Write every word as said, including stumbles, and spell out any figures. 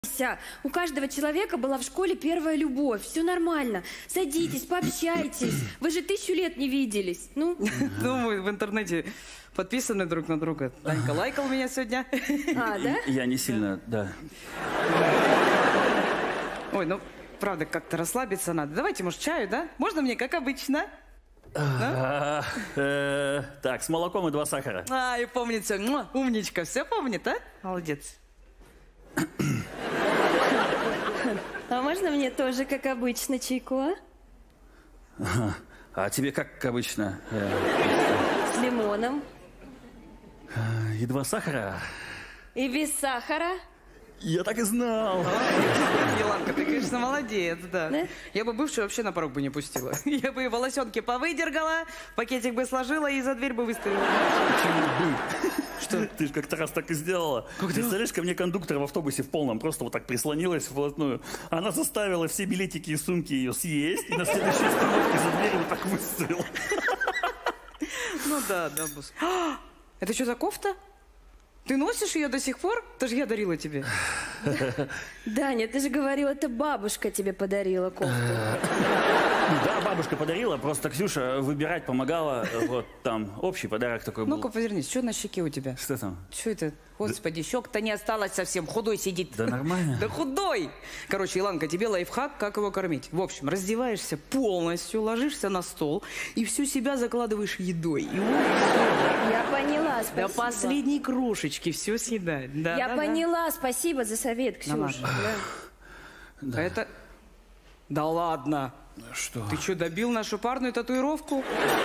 Вся. У каждого человека была в школе первая любовь. Все нормально. Садитесь, пообщайтесь. Вы же тысячу лет не виделись. Ну, ну мы в интернете подписаны друг на друга. Танька лайкал меня сегодня. А, да? Я не сильно, да. Ой, ну, правда, как-то расслабиться надо. Давайте, может, чаю, да? Можно мне, как обычно? А, э, так, с молоком и два сахара. А, и помнит все. Муа, умничка, все помнит, а? Молодец. А можно мне тоже, как обычно, чайку, а? Ага. А тебе как обычно? С лимоном. И два сахара? И без сахара. Я так и знал. Еланка, ты, конечно, молодец, да. Да? Я бы бывшую вообще на порог бы не пустила. Я бы и волосенки повыдергала, пакетик бы сложила и за дверь бы выставила. Почему бы? Что? Ты же как-то раз так и сделала. Когда? Представляешь, ко мне кондуктор в автобусе в полном просто вот так прислонилась вплотную. Она заставила все билетики и сумки ее съесть, и на следующей остановке за дверью вот так выставила. Ну да, да, босс. Это что за кофта? Ты носишь ее до сих пор? Это же я дарила тебе. Даня, ты же говорил, это бабушка тебе подарила кофту. Да, бабушка подарила, просто Ксюша выбирать помогала. Вот там общий подарок такой был. Ну-ка, повернись, что на щеке у тебя? Что там? Что это? Господи, щек-то не осталось совсем, худой сидит. Да нормально. Да худой! Короче, Иланка, тебе лайфхак, как его кормить. В общем, раздеваешься полностью, ложишься на стол и всю себя закладываешь едой. И вот всё. Я поняла, спасибо. До последней крошечки все съедает. Да, Я да, поняла, спасибо за совет, Ксюша. ладно. Да. Да. А это... Да ладно. Что? Ты что, добил нашу парную татуировку?